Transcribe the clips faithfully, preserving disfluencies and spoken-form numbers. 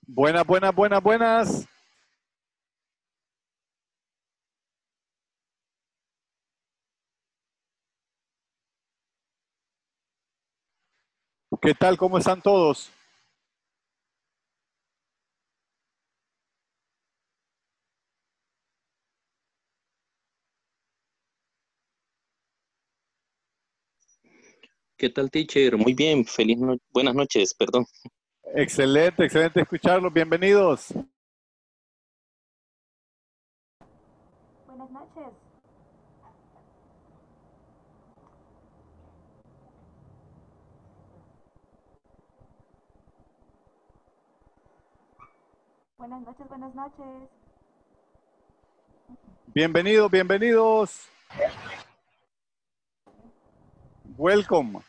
Buenas, buenas, buenas, buenas. ¿Qué tal? ¿Cómo están todos? ¿Qué tal, teacher? Muy bien, feliz no- buenas noches, perdón. Excelente, excelente escucharlos. Bienvenidos. Buenas noches. Buenas noches, buenas noches. Bienvenidos, bienvenidos. Welcome.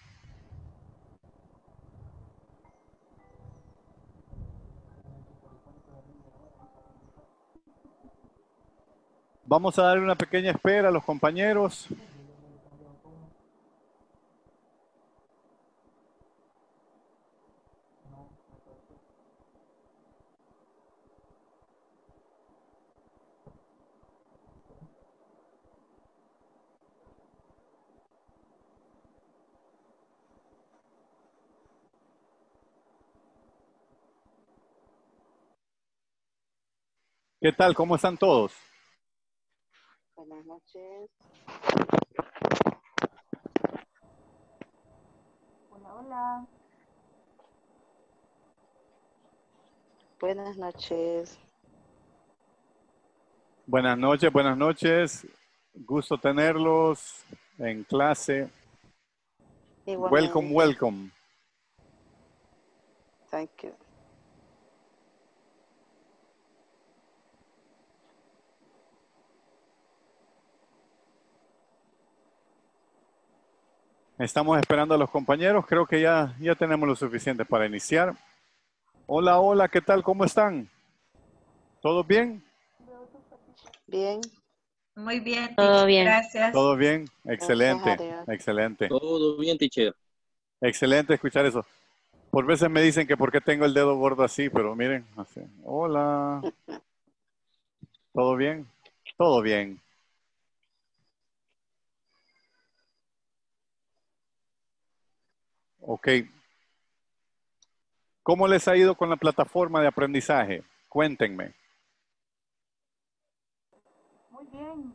Vamos a dar una pequeña espera a los compañeros. ¿Qué tal? ¿Cómo están todos? Buenas noches. Hola, hola. Buenas noches. Buenas noches, buenas noches. Gusto tenerlos en clase. Welcome, Igualmente. welcome. Thank you. Estamos esperando a los compañeros. Creo que ya, ya tenemos lo suficiente para iniciar. Hola, hola, ¿qué tal? ¿Cómo están? ¿Todo bien? Bien. Muy bien, Todo teacher, bien. gracias. ¿Todo bien? Gracias a Excelente, Dios. excelente. Todo bien, teacher. Excelente escuchar eso. Por veces me dicen que por qué tengo el dedo gordo así, pero miren, así. Hola. ¿Todo bien? Todo bien. Ok. ¿Cómo les ha ido con la plataforma de aprendizaje? Cuéntenme. Muy bien.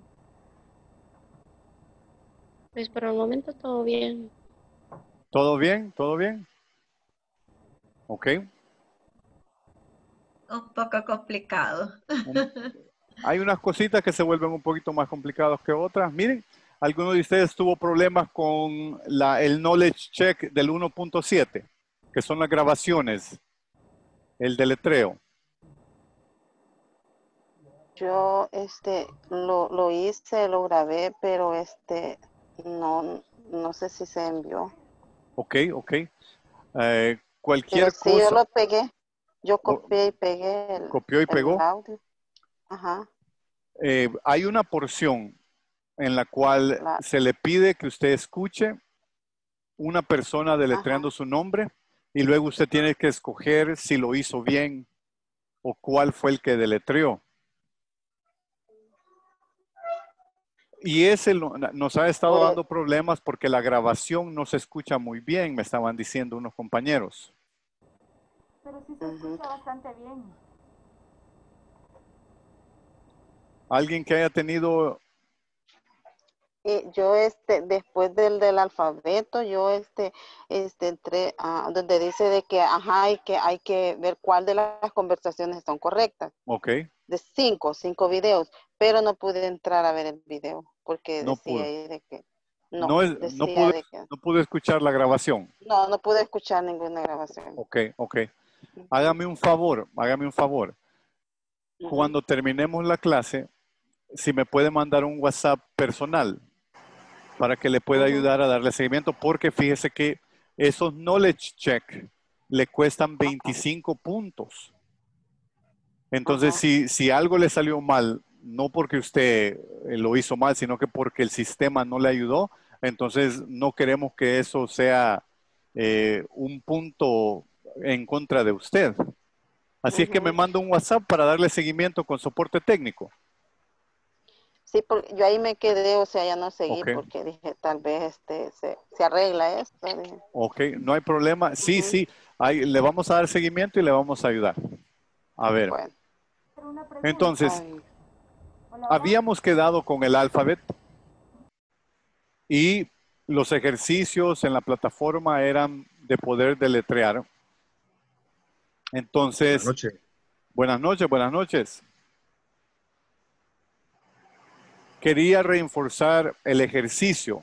Pues por el momento todo bien. ¿Todo bien? ¿Todo bien? Ok. Un poco complicado. Un- Hay unas cositas que se vuelven un poquito más complicadas que otras. Miren, ¿alguno de ustedes tuvo problemas con la, el knowledge check del uno punto siete? Que son las grabaciones, el deletreo. Yo este lo, lo hice, lo grabé, pero este no, no sé si se envió. Ok, ok. Eh, Pero cualquier sí, yo cosa, lo pegué. Yo o- copié y pegué el, copió y el pegó. audio. Ajá. Eh, hay una porción en la cual La, se le pide que usted escuche una persona deletreando ajá. su nombre y luego usted tiene que escoger si lo hizo bien o cuál fue el que deletreó. Y ese lo- nos ha estado Por el- dando problemas porque la grabación no se escucha muy bien, me estaban diciendo unos compañeros. Pero sí se ujú. escucha bastante bien. Alguien que haya tenido, Y yo este después del del alfabeto yo este este entré a donde dice de que ajá hay que hay que ver cuál de las conversaciones son correctas ok, de cinco cinco videos, pero no pude entrar a ver el video porque no decía pudo, ahí de que no no, es, no, decía pude, de que no pude escuchar la grabación. no no pude escuchar ninguna grabación. Ok, ok. Ujú, Hágame un favor, hágame un favor. ujú, Cuando terminemos la clase, si me puede mandar un WhatsApp personal para que le pueda ujú, ayudar a darle seguimiento, porque fíjese que esos knowledge check le cuestan ajá, veinticinco puntos. Entonces, ajá. si, si algo le salió mal, no porque usted eh, lo hizo mal, sino que porque el sistema no le ayudó, entonces no queremos que eso sea eh, un punto en contra de usted. Así es que me Ujú. manda un WhatsApp para darle seguimiento con soporte técnico. Sí, porque yo ahí me quedé, o sea, ya no seguí Ok, porque dije, tal vez este se, se arregla esto. Dije. ok, no hay problema. Sí, Ujú. sí, ahí le vamos a dar seguimiento y le vamos a ayudar. A ver, Bueno, Pero una pregunta. entonces, ay, Hola, hola. habíamos quedado con el alfabeto y los ejercicios en la plataforma eran de poder deletrear. Buenas Entonces, noches. buenas noches, buenas noches. Quería reforzar el ejercicio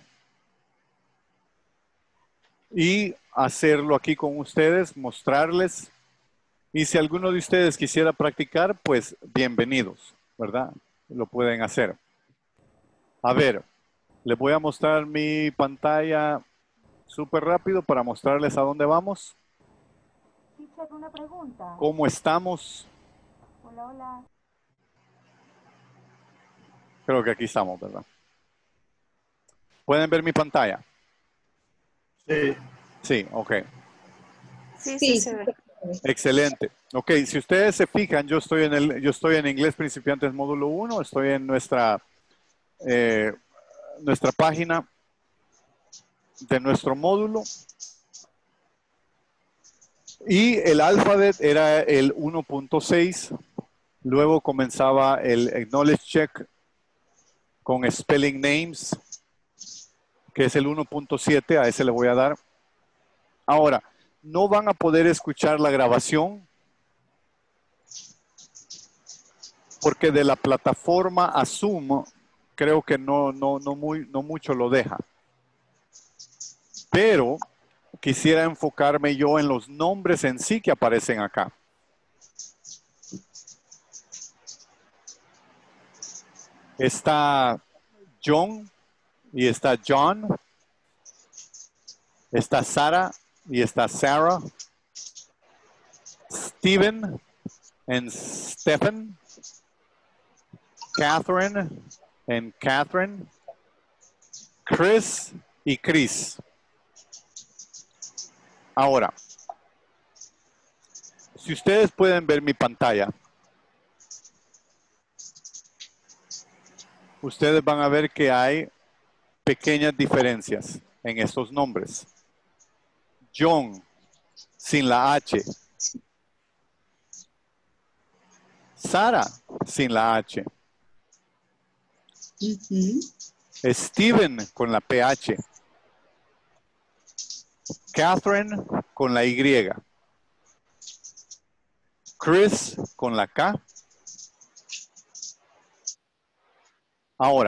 y hacerlo aquí con ustedes, mostrarles. Y si alguno de ustedes quisiera practicar, pues bienvenidos, ¿verdad? Lo pueden hacer. A ver, les voy a mostrar mi pantalla súper rápido para mostrarles a dónde vamos, Teacher, una pregunta. cómo estamos. Hola, hola. Creo que aquí estamos, ¿verdad? ¿Pueden ver mi pantalla? Sí. Sí, ok. Sí, sí se ve. Excelente. Ok, si ustedes se fijan, yo estoy en el, yo estoy en Inglés Principiantes Módulo uno, estoy en nuestra, eh, nuestra página de nuestro módulo. Y el alfabet era el uno punto seis. Luego comenzaba el Knowledge Check con Spelling Names, que es el uno punto siete. A ese le voy a dar. Ahora, no van a poder escuchar la grabación porque de la plataforma a Zoom creo que no, no, no, muy, no mucho lo deja. Pero quisiera enfocarme yo en los nombres en sí que aparecen acá. Está John y está John. Está Sara y está Sarah. Stephen and Stephen. Catherine and Catherine. Chris y Chris. Ahora, si ustedes pueden ver mi pantalla, ustedes van a ver que hay pequeñas diferencias en estos nombres. John, sin la H. Sara, sin la H. Ujú. Steven, con la P H. Catherine, con la Y. Chris, con la K. Ahora,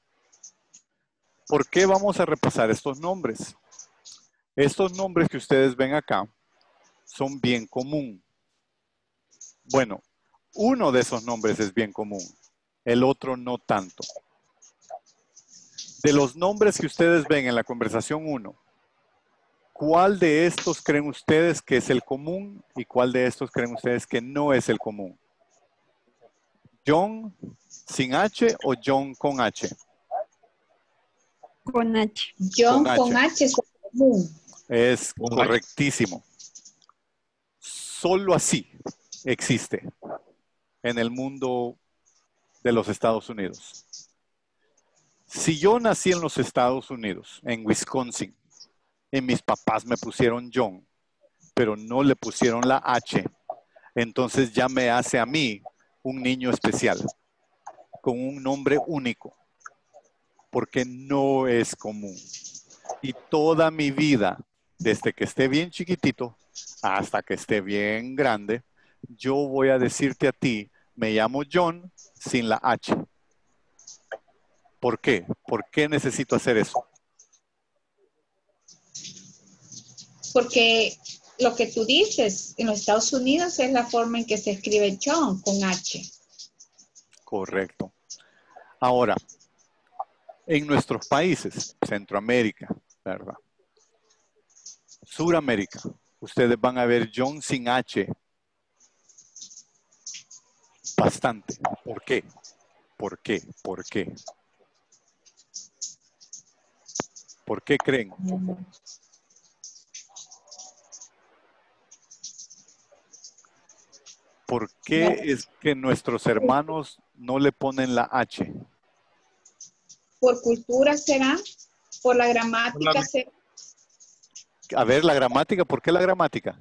¿por qué vamos a repasar estos nombres? Estos nombres que ustedes ven acá son bien común. Bueno, uno de esos nombres es bien común, el otro no tanto. De los nombres que ustedes ven en la conversación uno, ¿cuál de estos creen ustedes que es el común y cuál de estos creen ustedes que no es el común? ¿John sin H o John con H? Con H. Con John con H. H es común. Es Con H. correctísimo. Solo así existe en el mundo de los Estados Unidos. Si yo nací en los Estados Unidos, en Wisconsin, y mis papás me pusieron John, pero no le pusieron la H, entonces ya me hace a mí un niño especial, con un nombre único, porque no es común. Y toda mi vida, desde que esté bien chiquitito hasta que esté bien grande, yo voy a decirte a ti, me llamo John sin la H. ¿Por qué? ¿Por qué necesito hacer eso? Porque lo que tú dices en los Estados Unidos es la forma en que se escribe John con H. Correcto. Ahora, en nuestros países, Centroamérica, ¿verdad? Suramérica, ustedes van a ver John sin H bastante. ¿Por qué? ¿Por qué? ¿Por qué? ¿Por qué creen? ¿Por qué es que nuestros hermanos no le ponen la H? ¿Por cultura será? ¿Por la gramática Por la- será? A ver, la gramática, ¿por qué la gramática?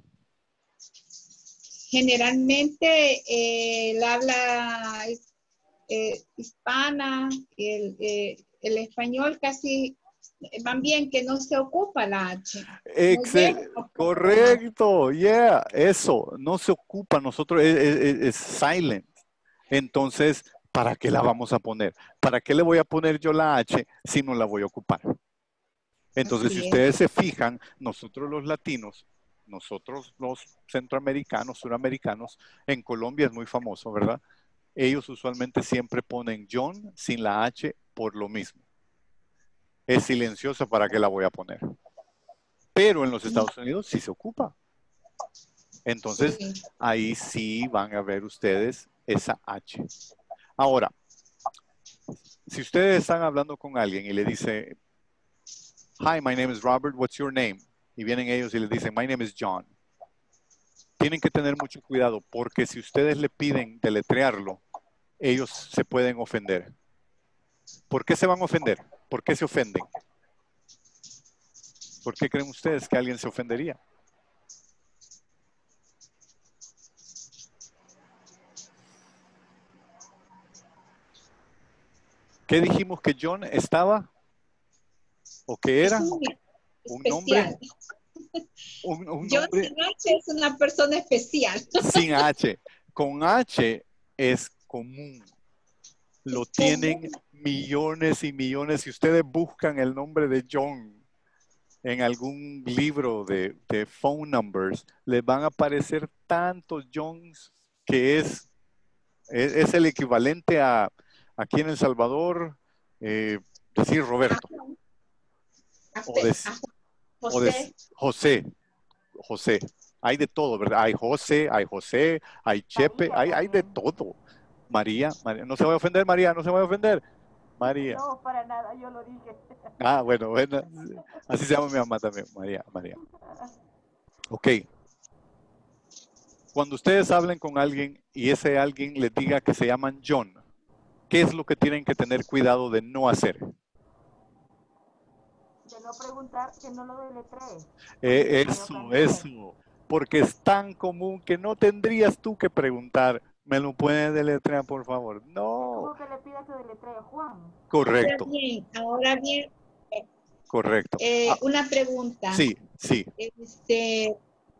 Generalmente eh, el habla eh, hispana, el, eh, el español casi van bien que no se ocupa la H. No Excel, lleva- correcto, yeah, eso, no se ocupa, nosotros es, es- es silent. Entonces, ¿para qué la vamos a poner? ¿Para qué le voy a poner yo la H si no la voy a ocupar? Entonces, Así si es. ustedes se fijan, nosotros los latinos, nosotros los centroamericanos, suramericanos, en Colombia es muy famoso, ¿verdad? Ellos usualmente siempre ponen John sin la H por lo mismo. Es silenciosa, ¿para qué la voy a poner? Pero en los Estados Unidos sí se ocupa. Entonces, Sí. ahí sí van a ver ustedes esa H. Ahora, si ustedes están hablando con alguien y le dice, hi, my name is Robert, what's your name? Y vienen ellos y les dicen, my name is John. Tienen que tener mucho cuidado porque si ustedes le piden deletrearlo, ellos se pueden ofender. ¿Por qué se van a ofender? ¿Por qué se ofenden? ¿Por qué creen ustedes que alguien se ofendería? ¿Qué dijimos que John estaba? ¿O que era? Es un Un especial. nombre, un, un John nombre sin H es una persona especial. sin H. Con H es común. Lo Es tienen común. millones y millones. Si ustedes buscan el nombre de John en algún libro de, de phone numbers, les van a aparecer tantos Johns que es, es, es el equivalente a aquí en El Salvador, eh, decir Roberto. A- O de, a- o de José, José. José. Hay de todo, ¿verdad? Hay José, hay José, hay Chepe, María hay, hay de también. todo. María, María, no se vaya a ofender, María, no se vaya a ofender. María. No, para nada, yo lo dije. Ah, bueno, bueno. Así se llama mi mamá también, María, María. Ok. Cuando ustedes hablen con alguien y ese alguien les diga que se llaman John, ¿qué es lo que tienen que tener cuidado de no hacer? De no preguntar, que no lo deletree. Eh, Porque se eso, puede ofender. eso. Porque es tan común que no tendrías tú que preguntar, ¿me lo puedes deletrear, por favor? Es No. como que le pida que deletree Juan. ahora Correcto, bien, ahora bien, correcto. eh, Ah, una pregunta. sí, sí. Este,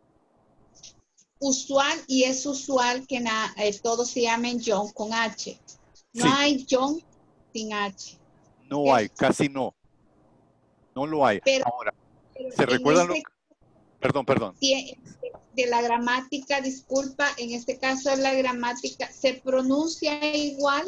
usual y es usual que na- eh, todos se llamen John con H. No Sí. hay John sin H. No hay, casi no. No lo hay. Pero, Ahora, pero ¿se en recuerdan lo este- que- Perdón, perdón. si- de la gramática, disculpa, en este caso de la gramática, ¿se pronuncia igual?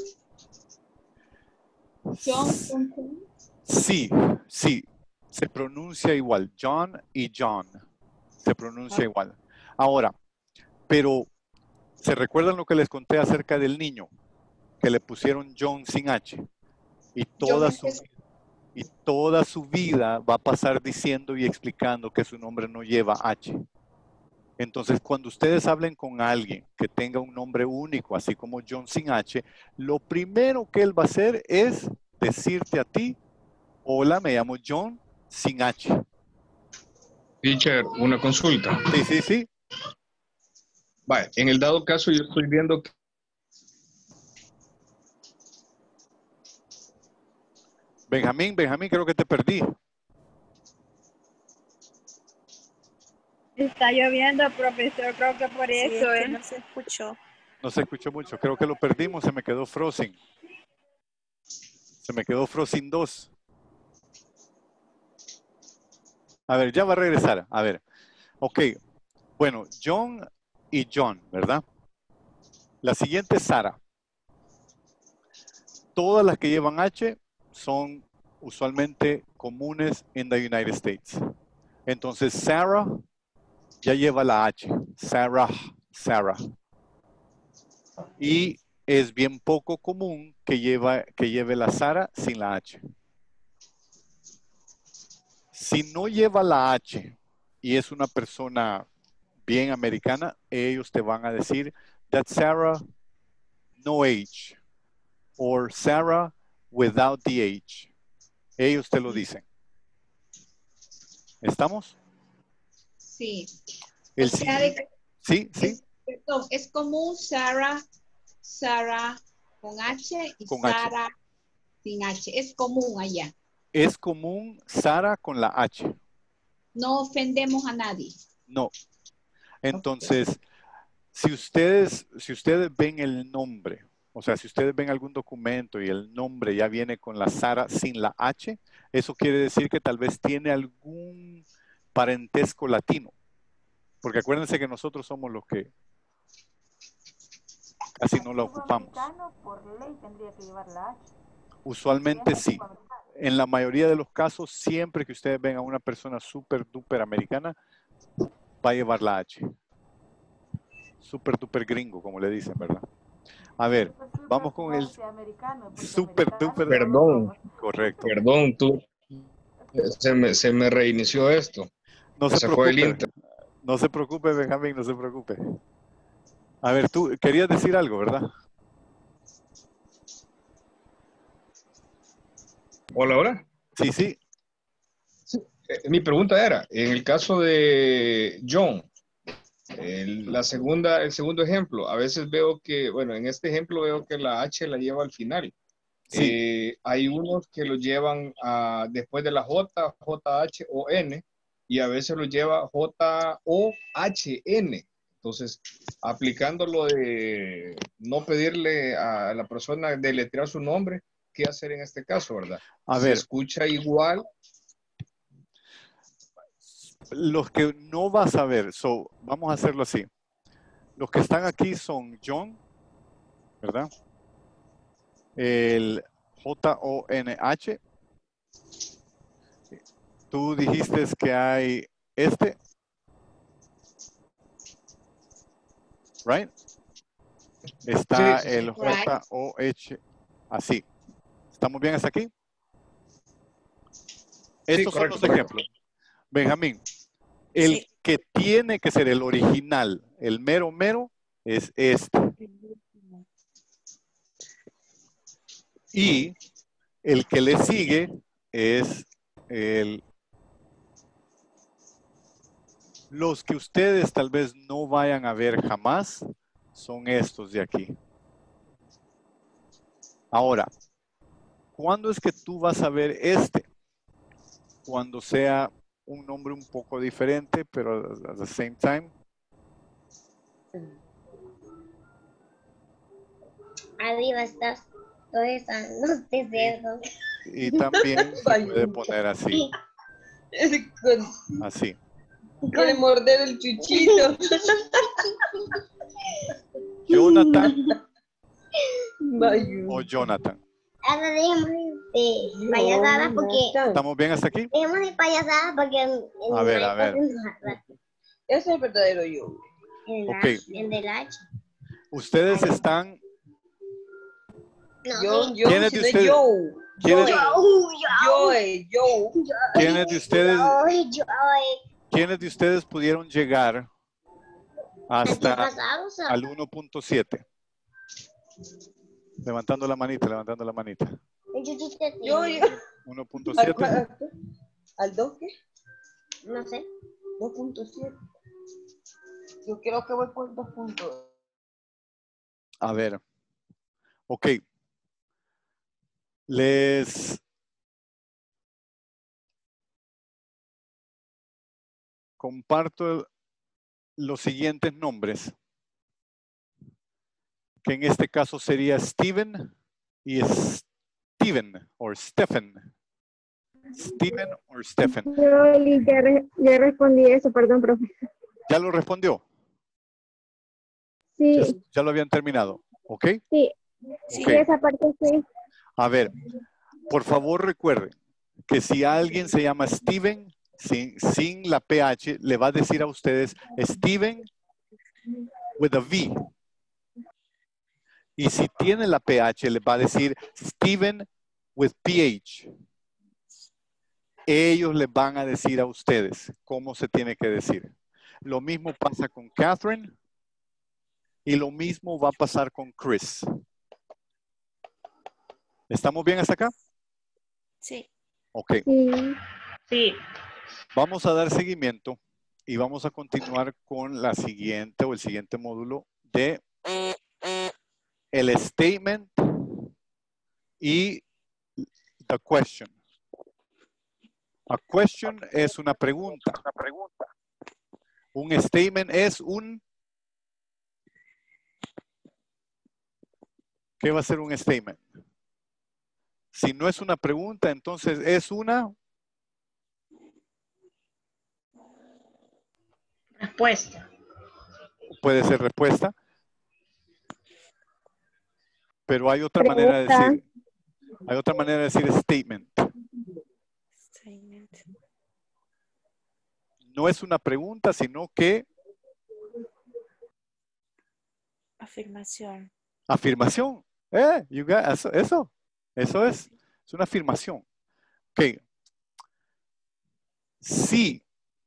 John con John. Sí, sí. Se pronuncia igual. John y John. Se pronuncia Ah. igual. Ahora, pero ¿se recuerdan lo que les conté acerca del niño? Que le pusieron John sin H. Y toda John su, es- y toda su vida va a pasar diciendo y explicando que su nombre no lleva H. Entonces, cuando ustedes hablen con alguien que tenga un nombre único, así como John sin H, lo primero que él va a hacer es decirte a ti, hola, me llamo John sin H. Teacher, una consulta. Sí, sí, sí. Vale, en el dado caso yo estoy viendo que Benjamín, Benjamín, creo que te perdí. Está lloviendo, profesor, creo que por Sí, es eso, que ¿eh? no se escuchó. No se escuchó mucho. Creo que lo perdimos. Se me quedó Frozen. Se me quedó Frozen dos. A ver, ya va a regresar. A ver. Ok. Bueno, John y John, ¿verdad? La siguiente es Sara. Todas las que llevan H son usualmente comunes en the United States. Entonces, Sarah ya lleva la H. Sarah, Sarah. Y es bien poco común que, lleva, que lleve la Sara sin la H. Si no lleva la H y es una persona bien americana, ellos te van a decir that Sarah no H or Sarah without the H. Ellos te lo dicen. ¿Estamos? Sí. El O sea, de que sí, sí. es, perdón, es común Sarah, Sarah con H y Con H. Sarah sin H. Es común allá. Es común Sara con la H. No ofendemos a nadie. No. Entonces, si ustedes, si ustedes ven el nombre, o sea, si ustedes ven algún documento y el nombre ya viene con la Sara sin la H, eso quiere decir que tal vez tiene algún parentesco latino. Porque acuérdense que nosotros somos los que casi no la ocupamos. Por ley tendría que llevar la H. Usualmente sí. En la mayoría de los casos, siempre que ustedes ven a una persona súper duper americana, va a llevar la H. Súper duper gringo, como le dicen, ¿verdad? A ver, vamos con el súper duper. Perdón. Correcto. Perdón, tú. Se me, se me reinició esto. No se, se fue el preocupe. Inter. No se preocupe, Benjamín, no se preocupe. A ver, tú querías decir algo, ¿verdad? Hola, hola. Sí, sí. Sí, eh, mi pregunta era, en el caso de John, el, la segunda, el segundo ejemplo, a veces veo que, bueno, en este ejemplo veo que la H la lleva al final. Sí. Eh, hay unos que lo llevan a, después de la J, J H O N, y a veces lo lleva J O H N. Entonces, aplicando lo de no pedirle a la persona deletrear su nombre, ¿qué hacer en este caso, verdad? A Se ver. escucha igual. Los que no vas a ver, so, vamos a hacerlo así. Los que están aquí son John, ¿verdad? El J O N H. Tú dijiste que hay este. Right? Está Sí, sí, sí. el J O H así. ¿Estamos bien hasta aquí? Estos Sí, son los correcto. ejemplos. Benjamín, el Sí. que tiene que ser el original, el mero mero, es este. Y el que le sigue es el... Los que ustedes tal vez no vayan a ver jamás son estos de aquí. Ahora, ¿cuándo es que tú vas a ver este? Cuando sea un nombre un poco diferente, pero at the same time. Arriba estás. Todo eso, no te cerdo. Y también se puede poner así. Así. Quiere morder el chuchito. Jonathan o Jonathan. Ahora dejemos de payasadas porque... ¿Estamos bien hasta aquí? Dejemos de payasadas porque... A ver, a ver. Ese es el verdadero yo. El, Ok. el del H. Ustedes están... No, Yo, yo, ¿Quiénes si de no es ustedes- yo. ¿Quiénes, Yo, eh, yo. quiénes de ustedes, Ay, yo, ay. quiénes de ustedes pudieron llegar hasta Antepasado, o sea, al uno punto siete? Levantando la manita, levantando la manita. el chuchito Yo, tiene- uno punto ¿Al, siete. al, al dos qué? No sé. dos punto siete. Yo creo que voy por dos puntos. A ver. Ok. Les comparto los siguientes nombres, que en este caso sería Steven y Steven o Stephen. Steven o Stephen. Yo ya, re- ya respondí eso, perdón, profe. ¿Ya lo respondió? Sí, Ya, ya lo habían terminado. ¿Ok? sí, Ok. sí, esa parte sí. A ver, por favor recuerden que si alguien se llama Steven, sin, sin la P H, le va a decir a ustedes Steven with a V. Y si tiene la P H, le va a decir Steven with P H. Ellos les van a decir a ustedes cómo se tiene que decir. Lo mismo pasa con Catherine Y lo mismo va a pasar con Chris. ¿Estamos bien hasta acá? Sí. Ok. Sí. Vamos a dar seguimiento y vamos a continuar con la siguiente o el siguiente módulo de el statement y the question. A question es una pregunta. Un statement es un... ¿Qué va a ser un statement? Si no es una pregunta, entonces es una... Respuesta. Puede ser respuesta. Pero hay otra Pregunta. manera de decir. Hay otra manera de decir statement. Statement. No es una pregunta, sino que... Afirmación. Afirmación. Eh, you got, eso, eso. Eso es. Es una afirmación. Ok. Si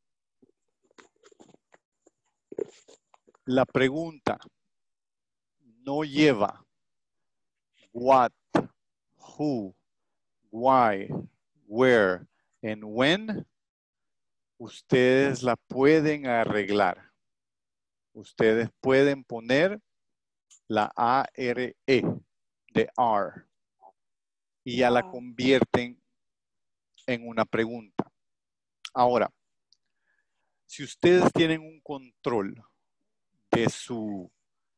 la pregunta no lleva what, who, why, where, and when, ustedes la pueden arreglar. Ustedes pueden poner la A R E de are y ya la convierten en una pregunta. Ahora, si ustedes tienen un control de su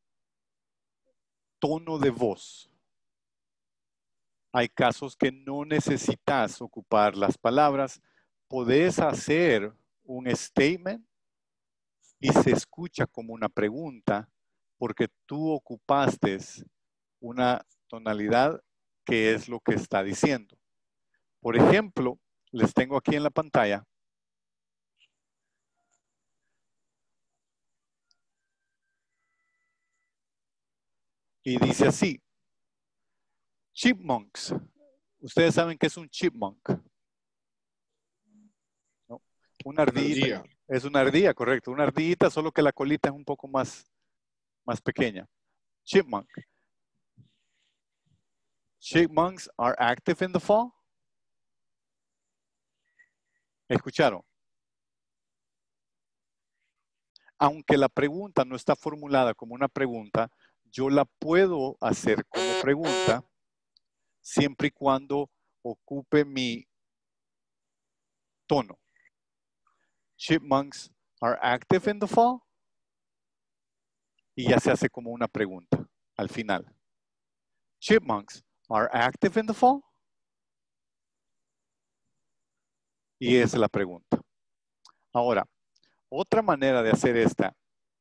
tono de voz, hay casos que no necesitas ocupar las palabras, podés hacer un statement y se escucha como una pregunta porque tú ocupaste una tonalidad que es lo que está diciendo. Por ejemplo, les tengo aquí en la pantalla y dice así, chipmunks. Ustedes saben qué es un chipmunk. ¿No? Una ardillita. Ardilla. Es una ardilla, correcto. Una ardillita, solo que la colita es un poco más, más pequeña. Chipmunk. Chipmunks are active in the fall. ¿Escucharon? Aunque la pregunta no está formulada como una pregunta, yo la puedo hacer como pregunta siempre y cuando ocupe mi tono. Chipmunks are active in the fall. Y ya se hace como una pregunta al final. Chipmunks are active in the fall. Y esa es la pregunta. Ahora, otra manera de hacer esta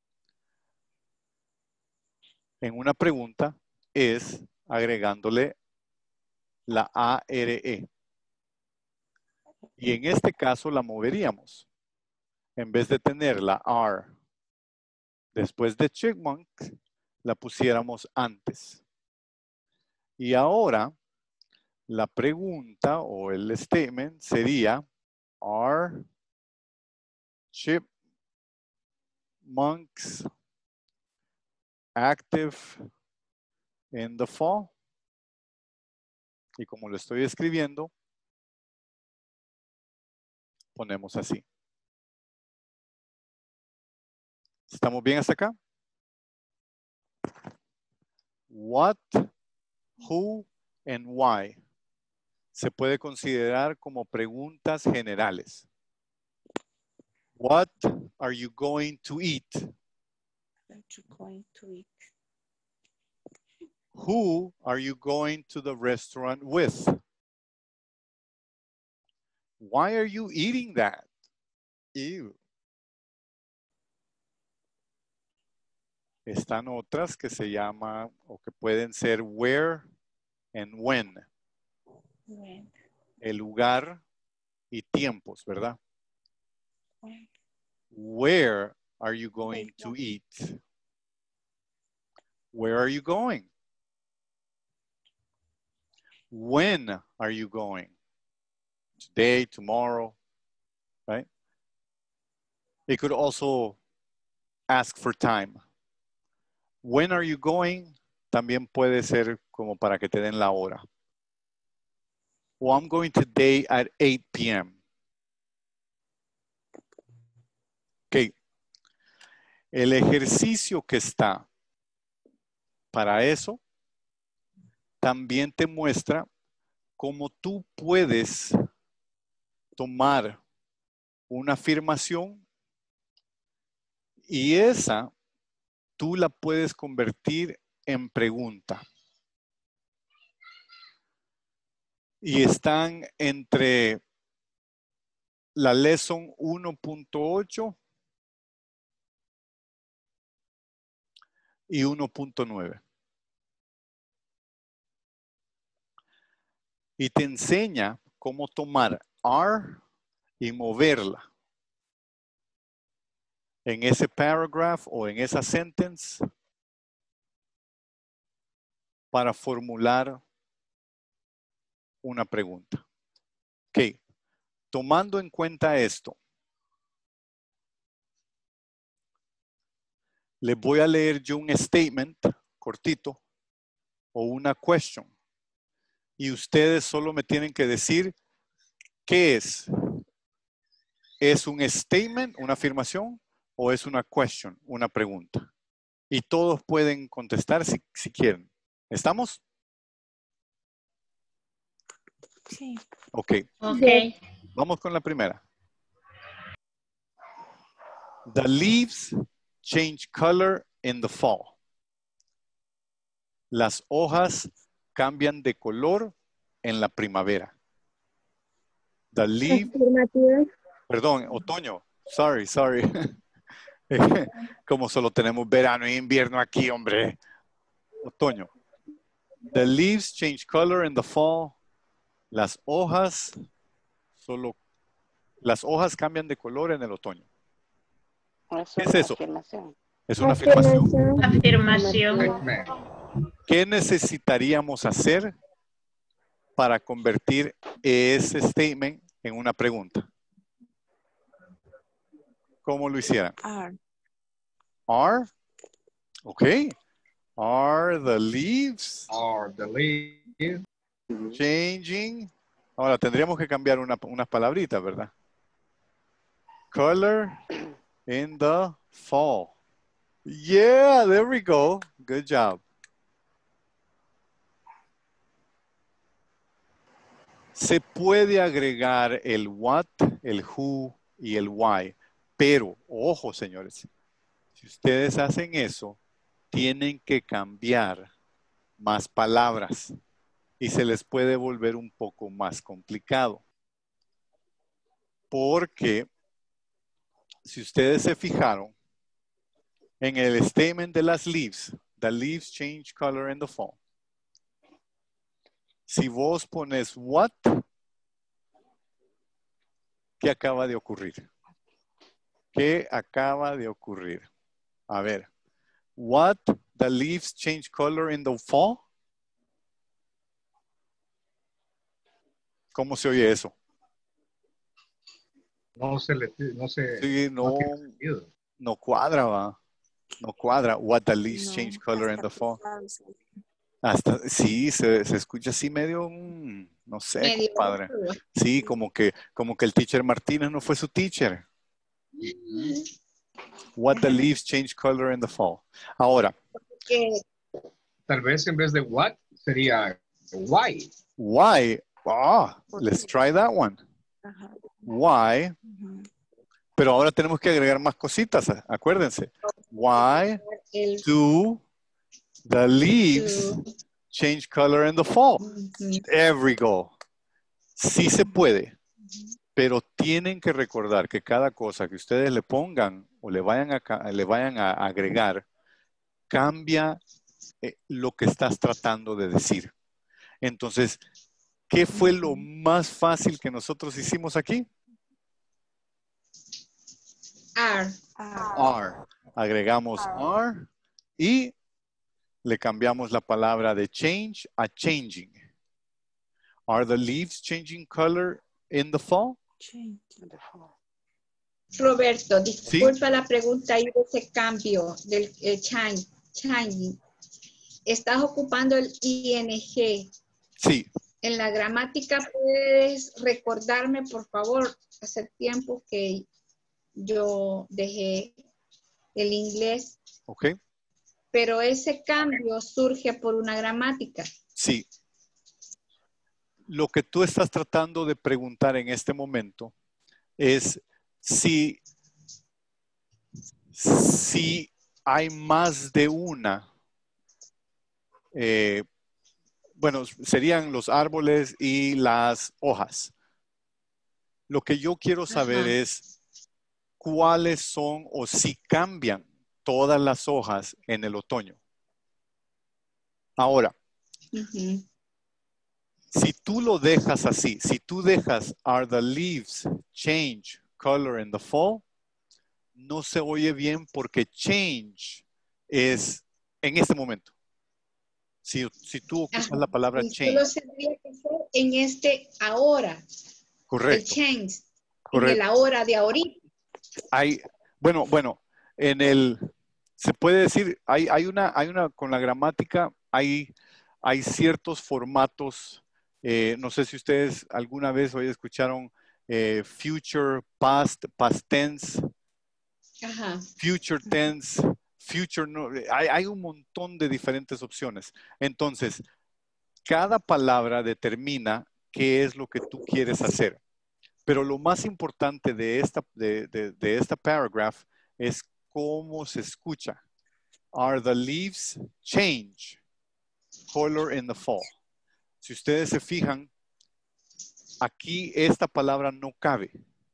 en una pregunta es agregándole la A R E. Y en este caso la moveríamos. En vez de tener la R después de chipmunk, la pusiéramos antes. Y ahora la pregunta o el statement sería are chipmunks active in the fall? Y como lo estoy escribiendo, ponemos así. ¿Estamos bien hasta acá? What, who, and why se puede considerar como preguntas generales. What are you going to eat? What you going to eat? Who are you going to the restaurant with? Why are you eating that? Ew. Están otras que se llaman o que pueden ser where and when. When. El lugar y tiempos, ¿verdad? When. Where are you going to eat? Where are you going? When are you going? Today, tomorrow, right? It could also ask for time. When are you going? También puede ser como para que te den la hora. O I'm going today at eight p m Ok. El ejercicio que está para eso también te muestra cómo tú puedes tomar una afirmación y esa tú la puedes convertir en pregunta. Y están entre la lesson uno punto ocho y uno punto nueve. Y te enseña cómo tomar are y moverla en ese paragraph o en esa sentence para formular una pregunta. Ok, tomando en cuenta esto, les voy a leer yo un statement cortito o una question y ustedes solo me tienen que decir qué es. ¿Es un statement, una afirmación o es una question, una pregunta? Y todos pueden contestar si, si quieren. ¿Estamos? Sí. Ok. Ok. Vamos con la primera. The leaves change color in the fall. Las hojas cambian de color en la primavera. The leaves. Afirmativa. Perdón, otoño. Sorry, sorry. Como solo tenemos verano e invierno aquí, hombre. Otoño. The leaves change color in the fall. Las hojas solo, las hojas cambian de color en el otoño. ¿Qué es eso? Afirmación. Es una afirmación. Afirmación. ¿Qué necesitaríamos hacer para convertir ese statement en una pregunta? ¿Cómo lo hicieran? Are. Are. Ok. Are the leaves Are the leaves changing? Ahora tendríamos que cambiar una, unas palabritas, ¿verdad? Color in the fall. Yeah, there we go. Good job. Se puede agregar el what, el who y el why. Pero, ojo, señores, si ustedes hacen eso, tienen que cambiar más palabras y se les puede volver un poco más complicado. Porque, si ustedes se fijaron, en el statement de las leaves, the leaves change color in the fall. Si vos pones what, ¿qué acaba de ocurrir? ¿Qué acaba de ocurrir? A ver. What, the leaves change color in the fall? ¿Cómo se oye eso? no se le no se Sí, no, no, no cuadra, va. No cuadra. What, the leaves No, change color in hasta the fall? pausa. Hasta, sí, se, se escucha así medio, mm, no sé, Medio compadre. oscuro. Sí, como que, como que el teacher Martínez no fue su teacher. What, the leaves change color in the fall. Ahora, Que tal vez en vez de what sería why. why? Ah, let's try that one. Ajá. Why? Ujú. Pero ahora tenemos que agregar más cositas, acuérdense. Why el do the leaves change color in the fall? There we go. Sí se puede, pero tienen que recordar que cada cosa que ustedes le pongan o le vayan a, ca- le vayan a agregar, cambia eh, lo que estás tratando de decir. Entonces, ¿qué fue lo más fácil que nosotros hicimos aquí? are. Are. Are. Agregamos are y le cambiamos la palabra de change a changing. Are the leaves changing color in the fall? Change. Roberto, disculpa la pregunta ahí de ese cambio del eh, change, changing. Estás ocupando el ing. Sí. En la gramática, ¿puedes recordarme, por favor? Hace tiempo que yo dejé el inglés. Ok. Pero ese cambio surge por una gramática. Sí. Lo que tú estás tratando de preguntar en este momento es si, si hay más de una, eh, bueno, serían los árboles y las hojas. Lo que yo quiero saber Ajá. es cuáles son o si cambian todas las hojas en el otoño. Ahora, Uh-huh. si tú lo dejas así, si tú dejas are the leaves change color in the fall, no se oye bien porque change es en este momento. Si, si tú ocupas Ajá. la palabra Y change. solo tendría que ser en este ahora. Correcto. El change. Correcto. En el ahora de ahorita. Hay, bueno, bueno, en el, se puede decir, hay, hay, una, hay una, con la gramática, hay, hay ciertos formatos, eh, no sé si ustedes alguna vez hoy escucharon eh, future, past, past tense, Ajá. future tense, future, no, hay, hay un montón de diferentes opciones. Entonces, cada palabra determina qué es lo que tú quieres hacer. Pero lo más importante de esta, de, de, de esta paragraph es cómo se escucha. Are the leaves change color in the fall? Si ustedes se fijan, aquí esta palabra no cabe.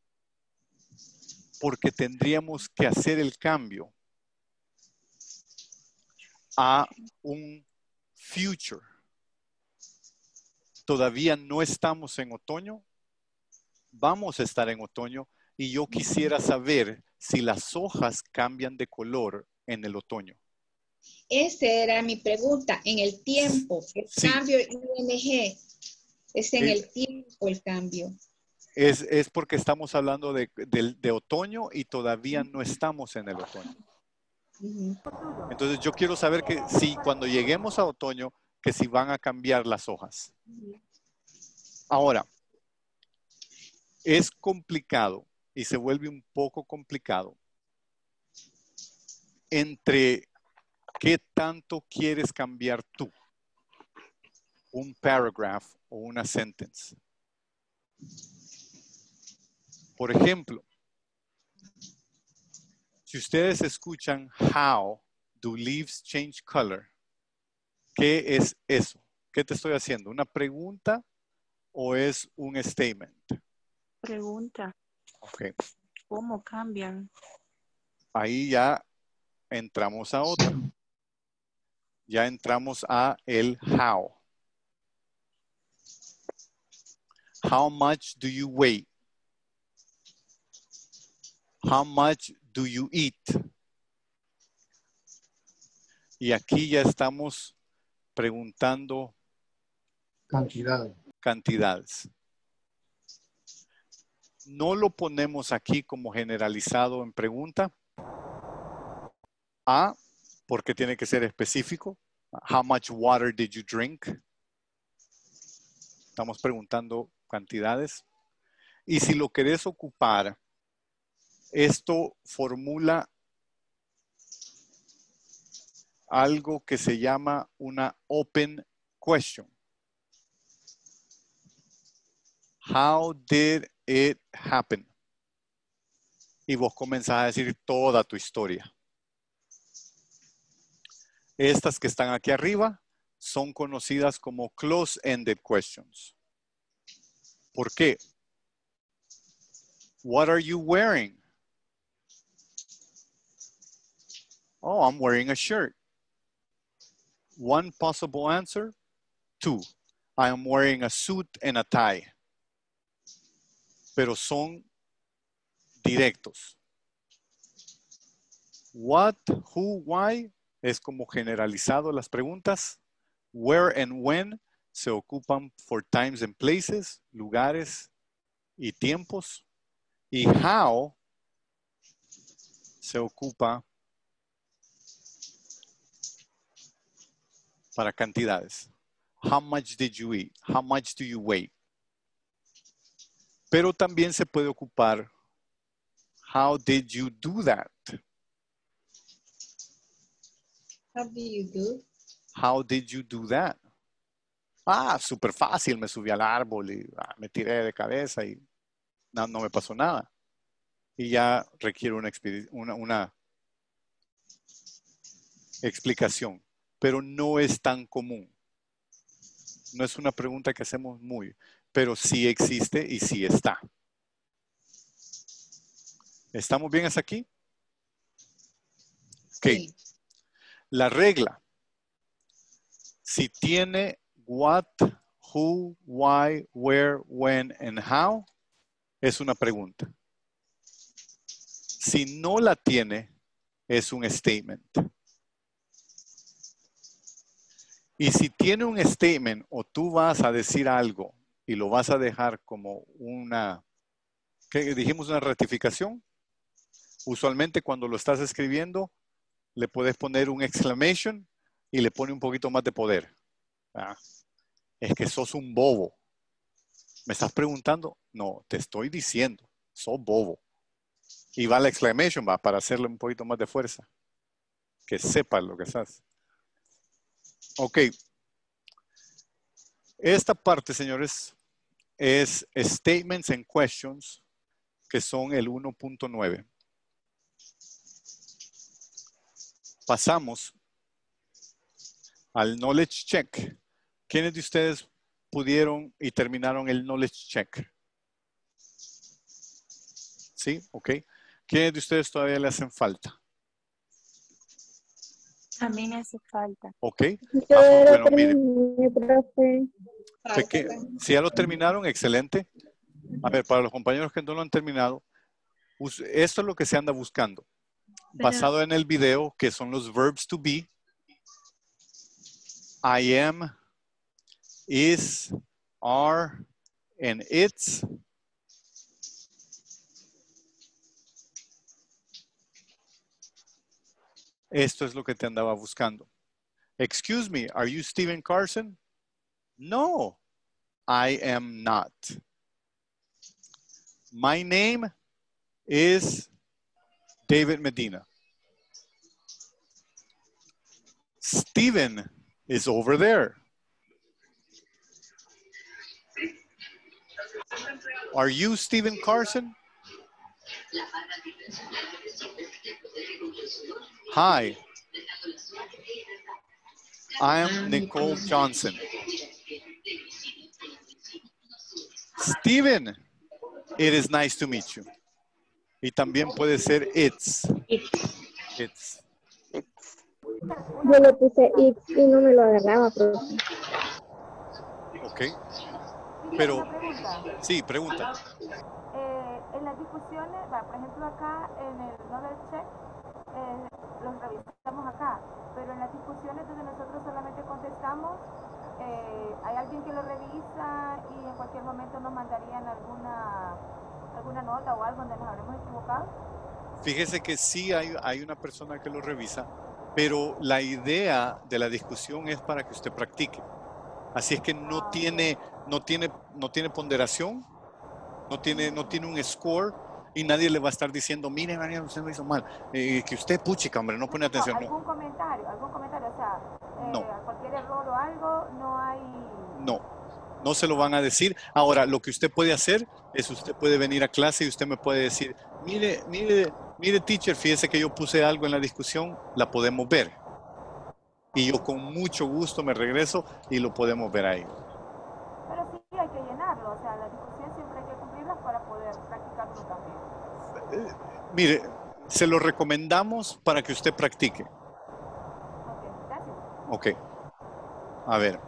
Porque tendríamos que hacer el cambio a un future. Todavía no estamos en otoño. Vamos a estar en otoño y yo quisiera saber si las hojas cambian de color en el otoño. Esa era mi pregunta. En el tiempo, el Sí. cambio ing es en Sí. el tiempo el cambio. Es, es porque estamos hablando de, de, de otoño y todavía no estamos en el otoño. Uh-huh. Entonces yo quiero saber que si cuando lleguemos a otoño, que si van a cambiar las hojas. Ahora, es complicado y se vuelve un poco complicado entre qué tanto quieres cambiar tú, un paragraph o una sentence. Por ejemplo, si ustedes escuchan how do leaves change color, ¿qué es eso? ¿Qué te estoy haciendo? ¿Una pregunta o es un statement? Pregunta. Ok. ¿Cómo cambian? Ahí ya entramos a otra. Ya entramos a el how. How much do you weigh? How much do you eat? Y aquí ya estamos preguntando Cantidad. cantidades. No lo ponemos aquí como generalizado en pregunta. A, porque tiene que ser específico. How much water did you drink? Estamos preguntando cantidades. Y si lo querés ocupar, esto formula algo que se llama una open question. How did it happen? Y vos comenzás a decir toda tu historia. Estas que están aquí arriba son conocidas como close-ended questions. ¿Por qué? What are you wearing? Oh, I'm wearing a shirt. One possible answer. Two, I am wearing a suit and a tie. Pero son directos. What, who, why es como generalizado las preguntas. Where and when se ocupan for times and places, lugares y tiempos. Y how se ocupa para cantidades. How much did you eat? How much do you weigh? Pero también se puede ocupar how did you do that? How do you do? How did you do that? Ah, súper fácil, me subí al árbol y ah, me tiré de cabeza y no, no me pasó nada. Y ya requiere una, una, una explicación, pero no es tan común. No es una pregunta que hacemos muy, pero sí existe y sí está. ¿Estamos bien hasta aquí? Ok. Sí. La regla. Si tiene what, who, why, where, when, and how, es una pregunta. Si no la tiene, es un statement. Y si tiene un statement o tú vas a decir algo y lo vas a dejar como una, ¿qué dijimos? Una ratificación. Usualmente cuando lo estás escribiendo, le puedes poner un exclamation y le pone un poquito más de poder. Ah, es que sos un bobo. ¿Me estás preguntando? No, te estoy diciendo, sos bobo. Y va la exclamation, va, para hacerle un poquito más de fuerza. Que sepas lo que estás. Ok. Esta parte, señores, es Statements and Questions, que son el uno punto nueve. Pasamos al Knowledge Check. ¿Quiénes de ustedes pudieron y terminaron el Knowledge Check? ¿Sí? Ok. ¿Quiénes de ustedes todavía le hacen falta? A mí me hace falta. Ok. Yo Vamos, lo bueno, miren. terminé, profe. Peque- si ya lo terminaron, excelente. A ver, para los compañeros que no lo han terminado, us- esto es lo que se anda buscando. Basado en el video, que son los verbs to be. I am, is, are, and it's. Esto es lo que te andaba buscando. Excuse me, are you Stephen Carson? No, I am not. My name is David Medina. Stephen is over there. Are you Stephen Carson? Hi, I am Nicole Johnson. Stephen, it is nice to meet you. Y también puede ser it's. It's. Yo le puse it y no me lo agarraba, profe. Ok. Pero, Una pregunta. sí, pregunta. Eh, en las discusiones, va, por ejemplo acá en el Knowledge Check, eh, los revisamos acá, pero en las discusiones donde nosotros solamente contestamos, eh, hay alguien que lo revisa y en cualquier momento nos mandarían alguna, alguna nota o algo donde nos habremos equivocado. Fíjese que sí hay, hay una persona que lo revisa, pero la idea de la discusión es para que usted practique. Así es que no tiene, no tiene, no tiene ponderación, no tiene, no tiene un score y nadie le va a estar diciendo, mire, María, usted lo hizo mal, eh, que usted puchica, hombre, no pone atención. ¿Algún comentario? ¿Algún comentario? O sea, eh, No. cualquier error o algo, no hay... No, no se lo van a decir. Ahora, lo que usted puede hacer es usted puede venir a clase y usted me puede decir, mire, mire, mire, teacher, fíjese que yo puse algo en la discusión, la podemos ver. Y yo con mucho gusto me regreso y lo podemos ver ahí. Pero sí hay que llenarlo, o sea, la discusión siempre hay que cumplirlas para poder practicarlo también. Eh, mire, se lo recomendamos para que usted practique. Ok, gracias. Ok. A ver.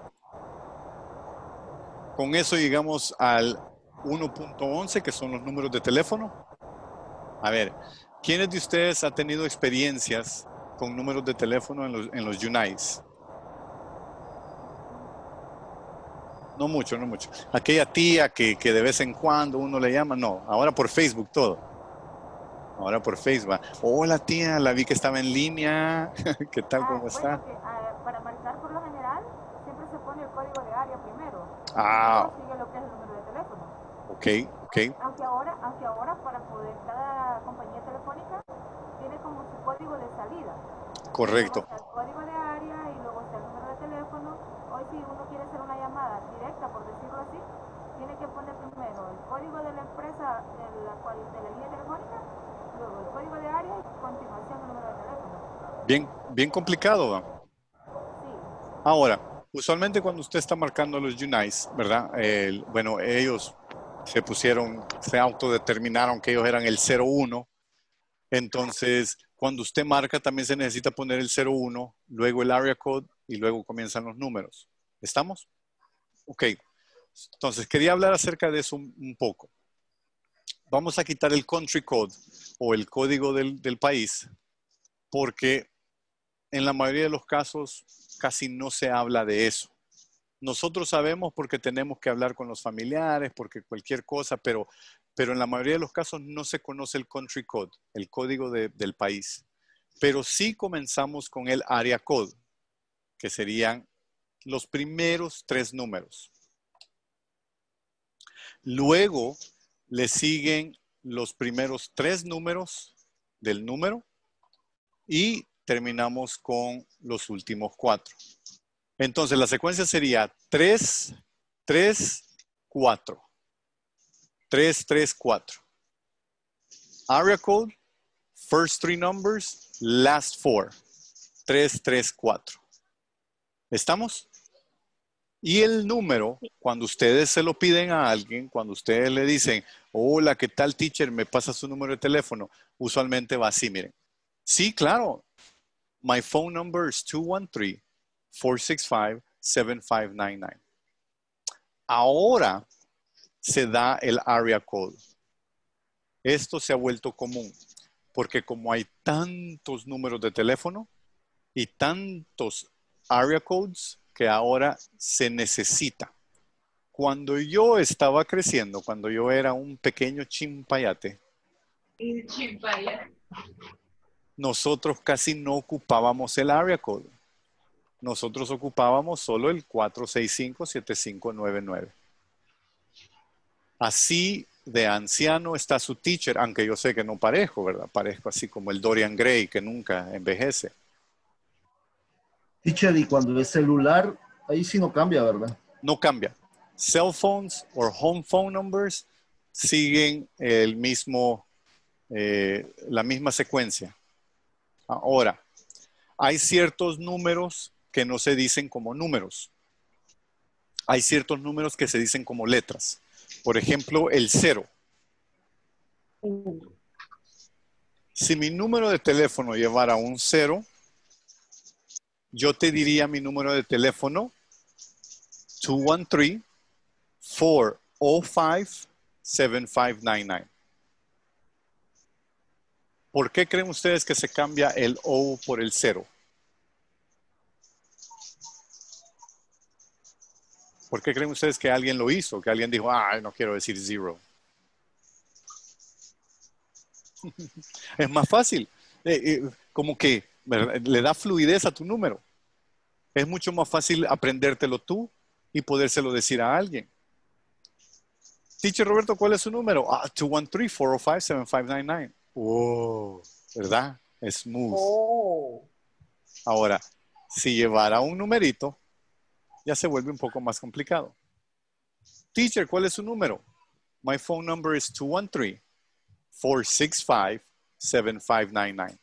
Con eso llegamos al uno punto once, que son los números de teléfono. A ver, ¿quiénes de ustedes han tenido experiencias con números de teléfono en los, en los Unites? No mucho, no mucho. Aquella tía que, que de vez en cuando uno le llama, no. Ahora por Facebook todo. Ahora por Facebook. Hola tía, la vi que estaba en línea. ¿Qué tal? Ah, ¿Cómo bueno, está? que, ah, para marcar por lo general, Ah. Sigue lo que es el número de teléfono. Ok, ok. Aunque ahora, aunque ahora para poder, cada compañía telefónica tiene como su código de salida. Correcto. Luego está el código de área y luego está el número de teléfono. Hoy si uno quiere hacer una llamada directa, por decirlo así, tiene que poner primero el código de la empresa de la, cual, de la línea telefónica, luego el código de área y a continuación el número de teléfono. Bien, bien complicado, ¿no? Sí. Ahora, usualmente cuando usted está marcando los Unites, ¿verdad? El, bueno, ellos se pusieron, se autodeterminaron que ellos eran el cero uno. Entonces, cuando usted marca, también se necesita poner el cero uno, luego el area code y luego comienzan los números. ¿Estamos? Ok. Entonces, quería hablar acerca de eso un, un poco. Vamos a quitar el country code o el código del, del país, porque en la mayoría de los casos casi no se habla de eso. Nosotros sabemos porque tenemos que hablar con los familiares, porque cualquier cosa, pero, pero en la mayoría de los casos no se conoce el country code, el código de, del país. Pero sí comenzamos con el area code, que serían los primeros tres números. Luego le siguen los primeros tres números del número y terminamos con los últimos cuatro. Entonces la secuencia sería tres, tres, cuatro. tres, tres, cuatro. Area code, first three numbers, last four. tres, tres, cuatro. ¿Estamos? Y el número, cuando ustedes se lo piden a alguien, cuando ustedes le dicen, hola, ¿qué tal, teacher? Me pasa su número de teléfono. Usualmente va así, miren. Sí, claro. My phone number is two one three, four six five, seven five nine nine. Ahora se da el area code. Esto se ha vuelto común porque como hay tantos números de teléfono y tantos area codes que ahora se necesita. Cuando yo estaba creciendo, cuando yo era un pequeño chimpayate, Chimpayate. nosotros casi no ocupábamos el area code. Nosotros ocupábamos solo el cuatro seis cinco, siete cinco nueve nueve. Así de anciano está su teacher, aunque yo sé que no parezco, ¿verdad? Parezco así como el Dorian Gray, que nunca envejece. Teacher, y cuando es celular, ahí sí no cambia, ¿verdad? No cambia. Cell phones o home phone numbers siguen el mismo, eh, la misma secuencia. Ahora, hay ciertos números que no se dicen como números. Hay ciertos números que se dicen como letras. Por ejemplo, el cero. Si mi número de teléfono llevara un cero, yo te diría mi número de teléfono two one three, four oh five, seven five nine nine. ¿Por qué creen ustedes que se cambia el O por el cero? ¿Por qué creen ustedes que alguien lo hizo? Que alguien dijo, ah, no quiero decir zero. Es más fácil. Eh, eh, como que ¿verdad? Le da fluidez a tu número. Es mucho más fácil aprendértelo tú y podérselo decir a alguien. Teacher Roberto, ¿cuál es su número? Ah, two one three, four oh five, seven five nine nine. Oh, ¿verdad? Smooth. Oh. Ahora, si llevara un numerito, ya se vuelve un poco más complicado. Teacher, ¿cuál es su número? My phone number is two one three, four six five, seven five nine nine.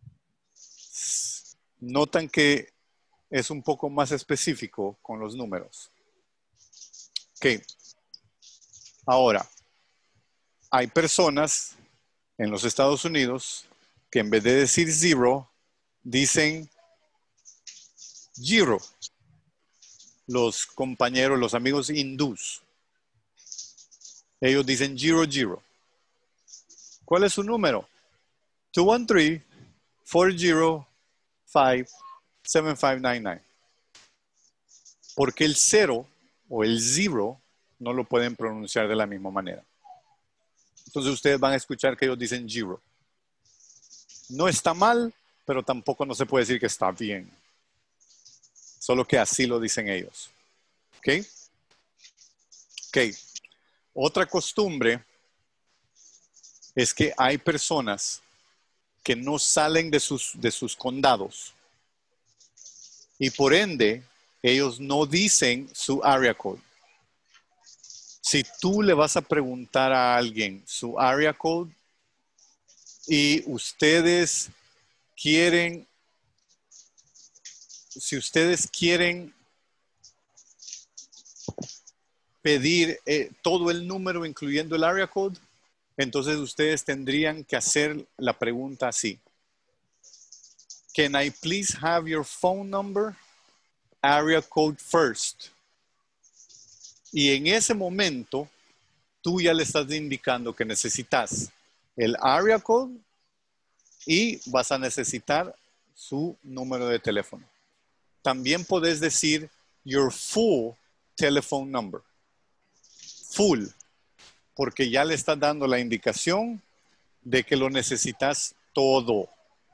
Notan que es un poco más específico con los números. Ok. Ahora, hay personas en los Estados Unidos que en vez de decir zero, dicen zero. Los compañeros, los amigos hindús. Ellos dicen zero, zero. ¿Cuál es su número? two one three, four oh five, seven five nine nine. Porque el cero o el zero no lo pueden pronunciar de la misma manera. Entonces ustedes van a escuchar que ellos dicen zero. No está mal, pero tampoco no se puede decir que está bien. Solo que así lo dicen ellos. ¿Ok? Ok. Otra costumbre es que hay personas que no salen de sus, de sus condados y por ende ellos no dicen su area code. Si tú le vas a preguntar a alguien su area code y ustedes quieren, si ustedes quieren pedir eh, todo el número incluyendo el area code, entonces ustedes tendrían que hacer la pregunta así. Can I please have your phone number, area code first? Y en ese momento, tú ya le estás indicando que necesitas el area code y vas a necesitar su número de teléfono. También puedes decir your full telephone number. Full, porque ya le estás dando la indicación de que lo necesitas todo.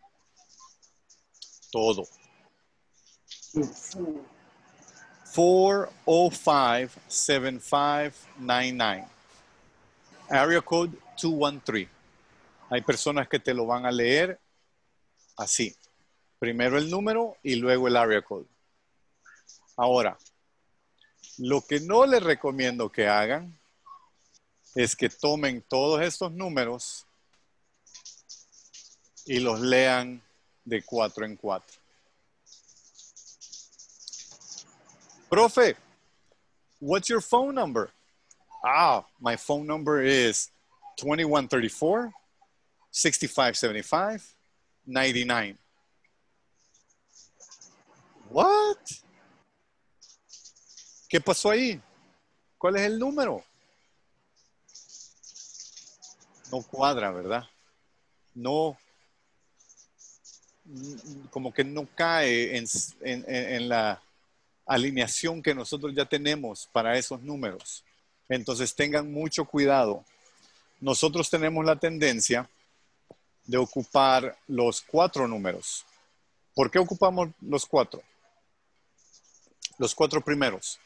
Todo. four oh five, seven five nine nine. Area code two one three. Hay personas que te lo van a leer así. Primero el número y luego el area code. Ahora, lo que no les recomiendo que hagan es que tomen todos estos números y los lean de cuatro en cuatro. Profe, what's your phone number? Ah, my phone number is twenty-one thirty-four, sixty-five seventy-five, ninety-nine. What? ¿Qué pasó ahí? ¿Cuál es el número? No cuadra, ¿verdad? No, como que no cae en, en, en la alineación que nosotros ya tenemos para esos números. Entonces tengan mucho cuidado. Nosotros tenemos la tendencia de ocupar los cuatro números. ¿Por qué ocupamos los cuatro? Los cuatro primeros.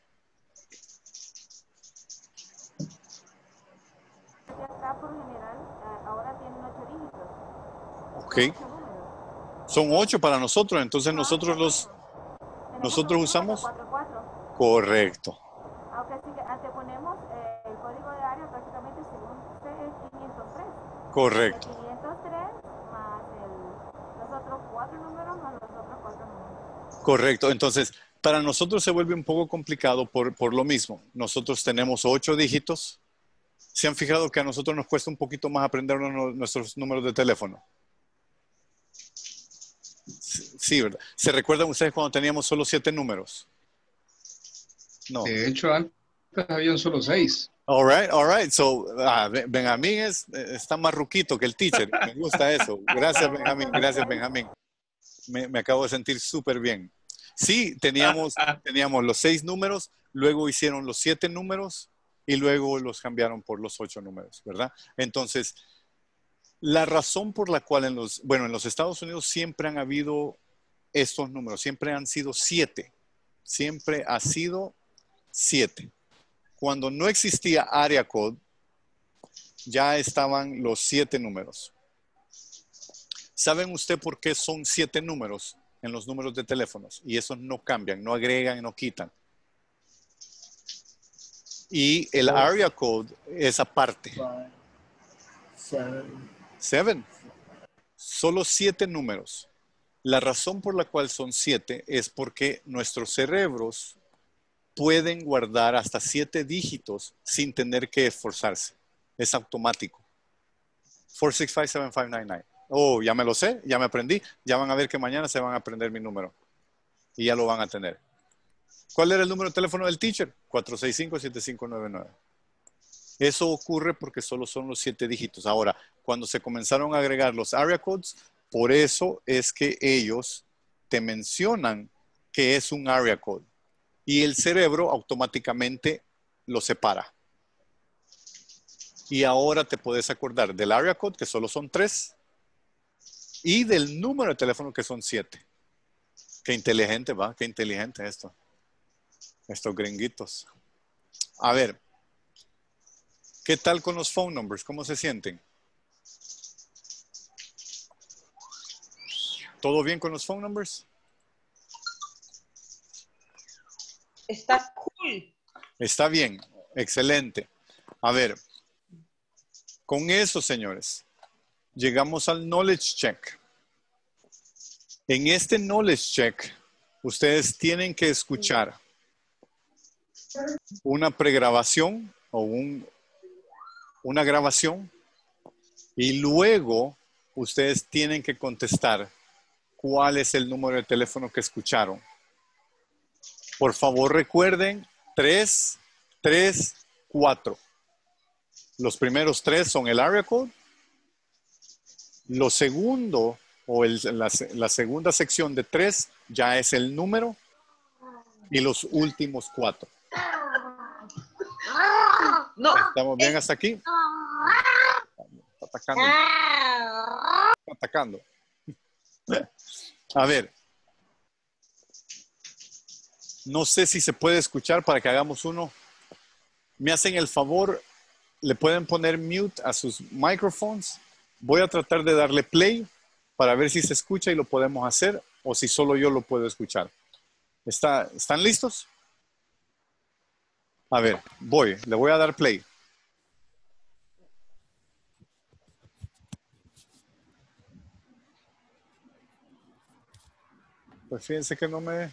Acá por general ahora tienen ocho dígitos. Ok. Son ocho para nosotros, entonces nosotros los nosotros usamos cuatro cuatro. Correcto. Aunque sí que anteponemos eh, el código de área prácticamente según usted es quinientos tres. Correcto. El quinientos tres más el, los otros cuatro números más los otros cuatro números. Correcto. Entonces, para nosotros se vuelve un poco complicado por, por lo mismo. Nosotros tenemos ocho dígitos. ¿Se han fijado que a nosotros nos cuesta un poquito más aprender nuestros números de teléfono? Sí, ¿verdad? ¿Se recuerdan ustedes cuando teníamos solo siete números? No. De hecho, antes habían solo seis. All right, all right. So, uh, Benjamín es, está más ruquito que el teacher. Me gusta eso. Gracias, Benjamín. Gracias, Benjamín. Me, me acabo de sentir súper bien. Sí, teníamos, teníamos los seis números, luego hicieron los siete números y luego los cambiaron por los ocho números, ¿verdad? Entonces, la razón por la cual en los, bueno, en los Estados Unidos siempre han habido estos números, siempre han sido siete. Siempre ha sido siete. Cuando no existía area code, ya estaban los siete números. ¿Saben usted por qué son siete números en los números de teléfonos? Y esos no cambian, no agregan, no quitan. Y el area code es aparte. Seven. Solo siete números. La razón por la cual son siete es porque nuestros cerebros pueden guardar hasta siete dígitos sin tener que esforzarse. Es automático. four six five, seven five nine nine. Oh, ya me lo sé, ya me aprendí. Ya van a ver que mañana se van a aprender mi número. Y ya lo van a tener. ¿Cuál era el número de teléfono del teacher? cuatro seis cinco, siete cinco nueve nueve. Eso ocurre porque solo son los siete dígitos. Ahora, cuando se comenzaron a agregar los area codes, por eso es que ellos te mencionan que es un area code. Y el cerebro automáticamente lo separa. Y ahora te puedes acordar del area code, que solo son tres, y del número de teléfono, que son siete. Qué inteligente, va, qué inteligente esto. Estos gringuitos. A ver, ¿qué tal con los phone numbers? ¿Cómo se sienten? ¿Todo bien con los phone numbers? Está cool. Está bien, excelente. A ver, con eso, señores, llegamos al knowledge check. En este knowledge check, ustedes tienen que escuchar una pregrabación o un, una grabación y luego ustedes tienen que contestar cuál es el número de teléfono que escucharon. Por favor, recuerden tres, tres, cuatro. Los primeros tres son el area code. Lo segundo, o el, la, la segunda sección de tres, ya es el número. Y los últimos cuatro. No. ¿Estamos bien hasta aquí? Está atacando. Está atacando. A ver. No sé si se puede escuchar para que hagamos uno. Me hacen el favor, le pueden poner mute a sus microphones. Voy a tratar de darle play para ver si se escucha y lo podemos hacer o si solo yo lo puedo escuchar. ¿Está, ¿Están listos? A ver, voy, le voy a dar play. Pues fíjense que no me...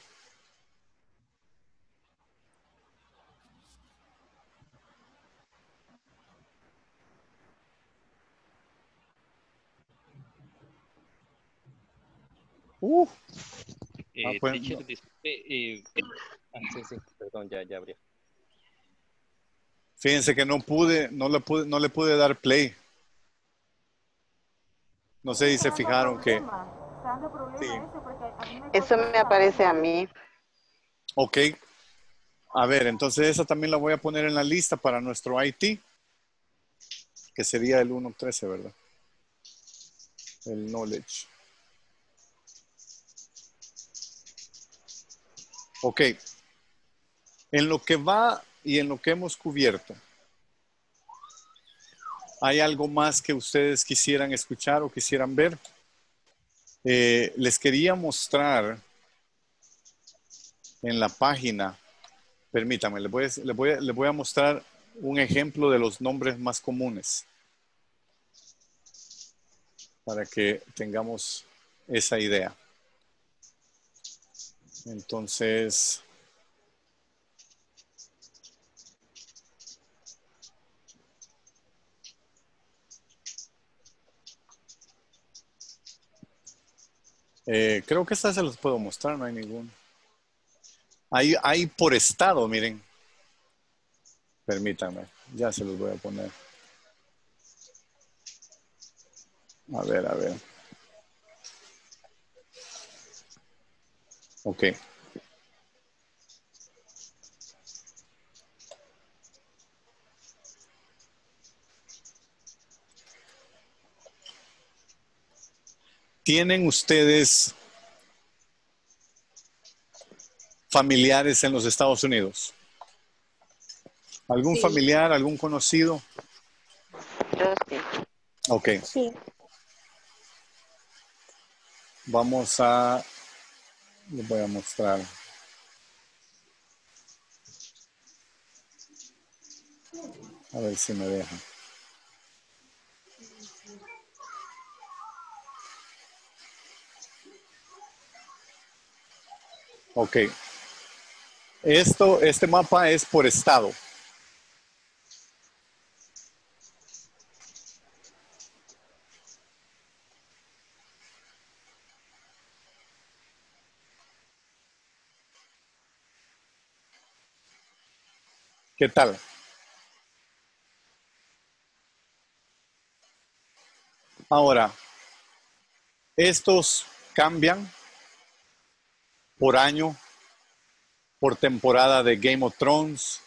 Uh. Eh, Ah, pues, teacher, no. disculpe. Eh, ah, sí, sí, perdón, ya, ya abrió. Fíjense que no pude, no le pude, no le pude dar play. No sé si se fijaron que... Sí. Eso me aparece a mí. Ok. A ver, entonces esa también la voy a poner en la lista para nuestro I T, que sería el uno trece, ¿verdad? El knowledge. Ok. En lo que va y en lo que hemos cubierto, ¿hay algo más que ustedes quisieran escuchar o quisieran ver? Eh, les quería mostrar en la página, permítame, les voy, a, les, voy a, les voy a mostrar un ejemplo de los nombres más comunes para que tengamos esa idea. Entonces, eh, creo que esta se los puedo mostrar, no hay ningún. Hay, hay por estado, miren. Permítanme, ya se los voy a poner. A ver, a ver. Ok. ¿Tienen ustedes familiares en los Estados Unidos? ¿Algún Sí. familiar, algún conocido? Yo sí. Ok. Sí. Vamos a... Les voy a mostrar. A ver si me deja. Ok. Esto, este mapa es por estado. ¿Qué tal? Ahora, estos cambian por año, por temporada de Game of Thrones,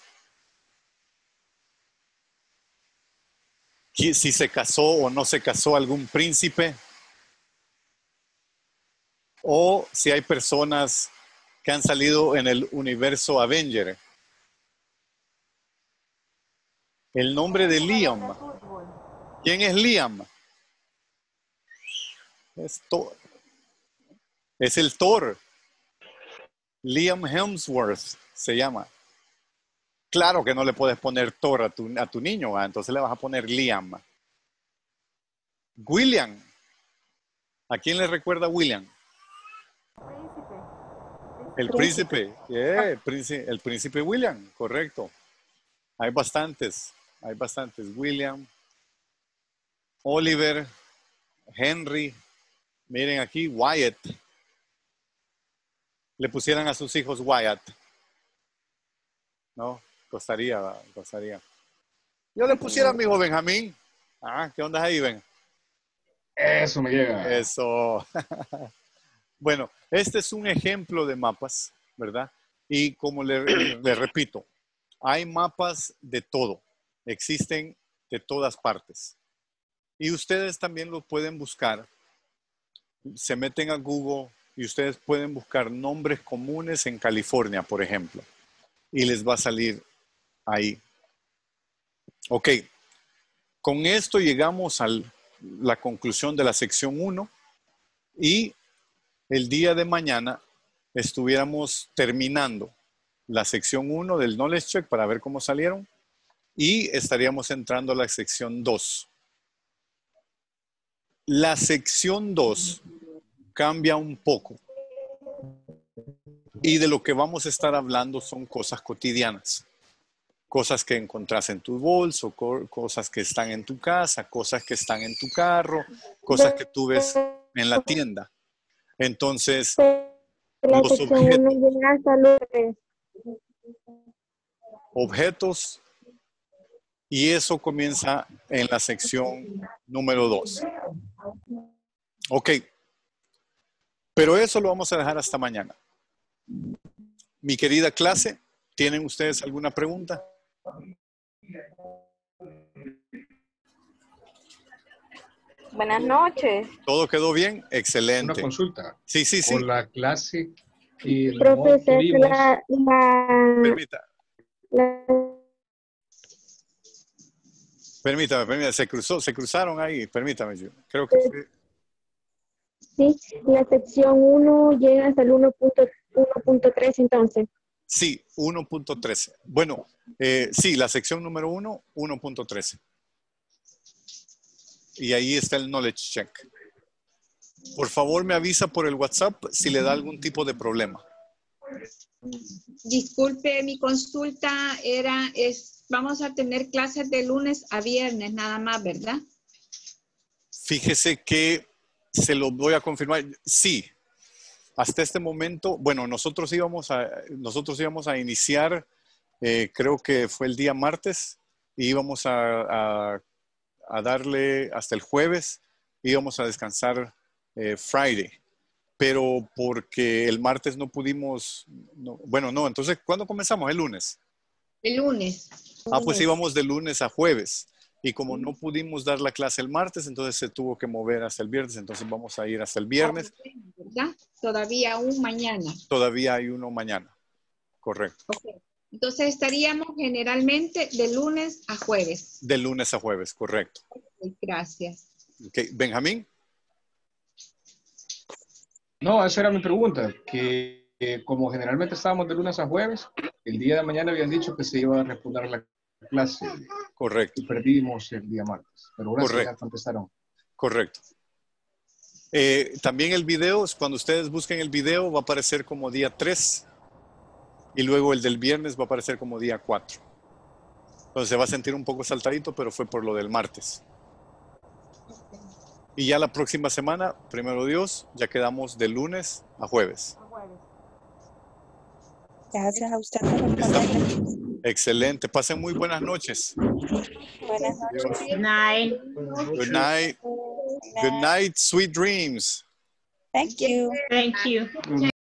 si se casó o no se casó algún príncipe, o si hay personas que han salido en el universo Avenger. El nombre de Liam. ¿Quién es Liam? Es Thor. Es el Thor. Liam Hemsworth se llama. Claro que no le puedes poner Thor a tu, a tu niño, ¿va? Entonces le vas a poner Liam. William. ¿A quién le recuerda William? El príncipe. Yeah, el príncipe. El príncipe William, correcto. Hay bastantes. Hay bastantes. William, Oliver, Henry. Miren aquí, Wyatt. Le pusieran a sus hijos Wyatt. No, costaría, costaría. Yo le pusiera a mi hijo Benjamín. Ah, ¿qué onda ahí, Ben? Eso me llega. Eso. Bueno, este es un ejemplo de mapas, ¿verdad? Y como le, le repito, hay mapas de todo. Existen de todas partes. Y ustedes también lo pueden buscar. Se meten a Google y ustedes pueden buscar nombres comunes en California, por ejemplo. Y les va a salir ahí. Ok. Con esto llegamos a la conclusión de la sección uno. Y el día de mañana estuviéramos terminando la sección uno del Knowledge Check para ver cómo salieron. Y estaríamos entrando a la sección dos. La sección dos cambia un poco. Y de lo que vamos a estar hablando son cosas cotidianas. Cosas que encontrás en tu bolso, co- cosas que están en tu casa, cosas que están en tu carro, cosas que tú ves en la tienda. Entonces, La los sección objetos, uno llega hasta lunes. objetos, y eso comienza en la sección número dos. Ok. Pero eso lo vamos a dejar hasta mañana. Mi querida clase, ¿tienen ustedes alguna pregunta? Buenas noches. ¿Todo quedó bien? Una Excelente. consulta. Sí, sí, sí. Con la clase y el Profe, remoto que sé que vimos, la, la, Permita, la- permítame, permítame. Se cruzó, se cruzaron ahí. Permítame, yo creo que fue. sí, la sección uno llega hasta el uno punto tres entonces. Sí, uno punto trece. Bueno, eh, sí, la sección número uno, uno punto trece. Y ahí está el Knowledge Check. Por favor, me avisa por el WhatsApp si le da algún tipo de problema. Disculpe, mi consulta era, es, vamos a tener clases de lunes a viernes nada más, ¿verdad? Fíjese que se lo voy a confirmar. Sí, hasta este momento, bueno, nosotros íbamos a, nosotros íbamos a iniciar, eh, creo que fue el día martes, y íbamos a, a, a darle hasta el jueves, íbamos a descansar eh, Friday. Pero porque el martes no pudimos, no, bueno, no, entonces, ¿cuándo comenzamos? El lunes. El lunes. Ah, pues íbamos de lunes a jueves. Y como no pudimos dar la clase el martes, entonces se tuvo que mover hasta el viernes. Entonces vamos a ir hasta el viernes. ¿Verdad? Todavía aún mañana. Todavía hay uno mañana. Correcto. Okay. Entonces estaríamos generalmente de lunes a jueves. De lunes a jueves, correcto. Okay, gracias. Okay. Benjamín. no, esa era mi pregunta, que eh, como generalmente estábamos de lunes a jueves, el día de mañana habían dicho que se iba a responder la clase. Correcto. Y perdimos el día martes, pero gracias, Correcto. ya contestaron. Correcto. Eh, también el video, cuando ustedes busquen el video, va a aparecer como día tres y luego el del viernes va a aparecer como día cuatro. Entonces se va a sentir un poco saltadito, pero fue por lo del martes. Y ya la próxima semana, primero Dios, ya quedamos de lunes a jueves. Gracias a usted por responder. Excelente. Pasen muy buenas noches. Buenas noches. Good night. Good night. Good night, sweet dreams. Thank you. Thank you. Good